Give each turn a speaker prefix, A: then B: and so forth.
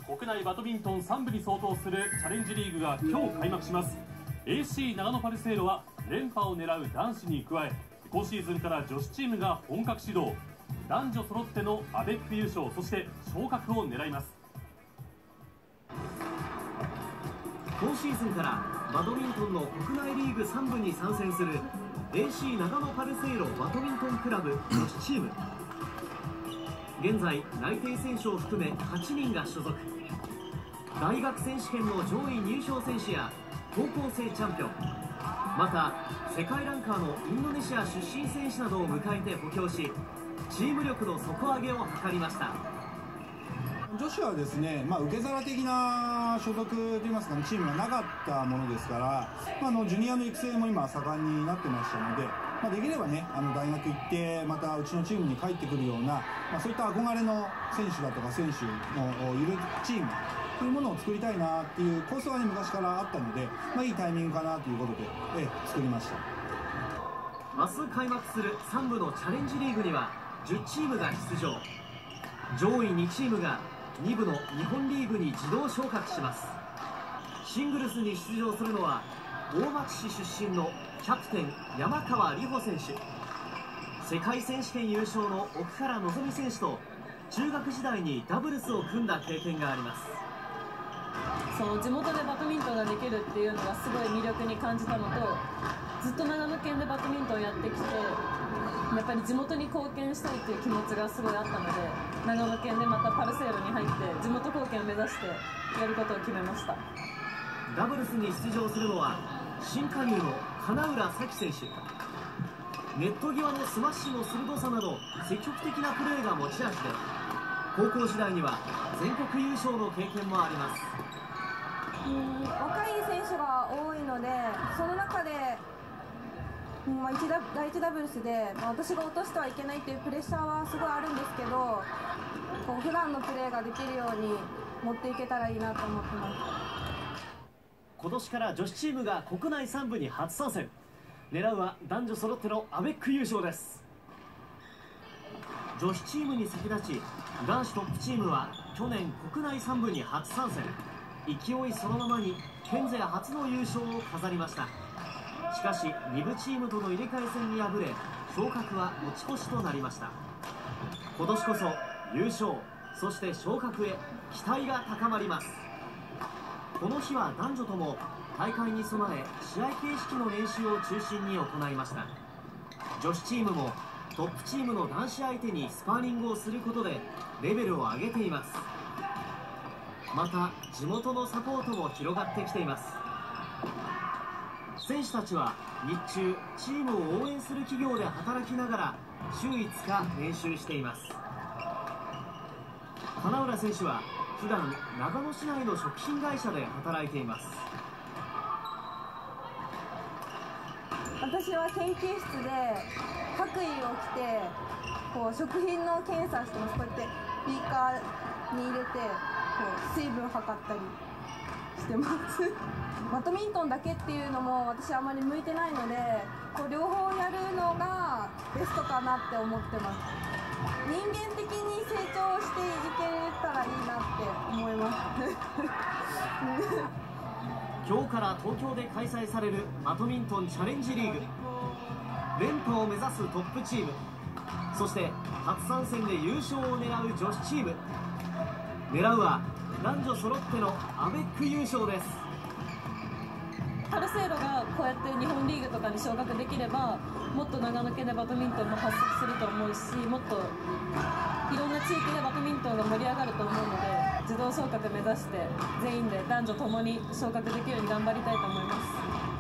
A: 国内バドミントン3部に相当するチャレンジリーグが今日開幕します。 AC 長野パルセイロは連覇を狙う男子に加え、今シーズンから女子チームが本格始動。男女揃ってのアベック優勝、そして昇格を狙います。
B: 今シーズンからバドミントンの国内リーグ3部に参戦する AC 長野パルセイロバドミントンクラブ女子チーム。現在内定選手を含め8人が所属。大学選手権の上位入賞選手や高校生チャンピオン、また世界ランカーのインドネシア出身選手などを迎えて補強し、チーム力の底上げを図りました。
C: 女子はですね、受け皿的な所属といいますかね、チームがなかったものですから、ジュニアの育成も今盛んになってましたので、できればね、大学行ってまたうちのチームに帰ってくるような、そういった憧れの選手だとか選手のいるチームというものを作りたいなっていう構想は、ね、昔からあったので、いいタイミングかなということで、作りました。
B: 明日開幕する3部のチャレンジリーグには10チームが出場。上位2チームが2部の日本リーグに自動昇格します。シングルスに出場するのは大町市出身のキャプテン山川里穂選手、世界選手権優勝の奥原希望選手と中学時代にダブルスを組んだ経験があります。
D: その地元でバドミントンができるっていうのがすごい魅力に感じたのと、ずっと長野県でバドミントンをやってきて、やっぱり地元に貢献したいっていう気持ちがすごいあったので、長野県でまたパルセイロに入って地元貢献を目指してやることを決めました。
B: ダブルスに出場するのは新加入の金浦咲選手。ネット際のスマッシュの鋭さなど積極的なプレーが持ち味で、高校時代には全国優勝の経験もあります。
E: 若い選手が多いので、その中で第1ダブルスで、私が落としてはいけないというプレッシャーはすごいあるんですけど、普段のプレーができるように持っていけたらいいなと思ってます。
B: 今年から女子チームが国内3部に初参戦。狙うは男女揃ってのアベック優勝です。女子チームに先立ち、男子トップチームは去年国内3部に初参戦。勢いそのままに県勢初の優勝を飾りました。しかし2部チームとの入れ替え戦に敗れ、昇格は持ち越しとなりました。今年こそ優勝、そして昇格へ期待が高まります。この日は男女とも大会に備え試合形式の練習を中心に行いました。女子チームもトップチームの男子相手にスパーリングをすることでレベルを上げています。また地元のサポートも広がってきています。選手たちは日中チームを応援する企業で働きながら週5日練習しています。金浦選手は普段長野市内の食品会社で働いています。
E: 私は研究室で白衣を着て食品の検査してます。こうやってビーカーに入れて水分測ったりしてますバドミントンだけっていうのも私あまり向いてないので、両方やるのがベストかなって思ってます。人間的に成長していけたらいいなって思います
B: 今日から東京で開催されるバドミントンチャレンジリーグ。連覇を目指すトップチーム、そして初参戦で優勝を狙う女子チーム。狙うは男女揃ってのアベック優勝です。
D: パルセイロがこうやって日本リーグとかに昇格できれば、もっと長野県でバドミントンも発足すると思うし、もっといろんな地域でバドミントンが盛り上がると思うので、自動昇格目指して全員で男女ともに昇格できるように頑張りたいと思います。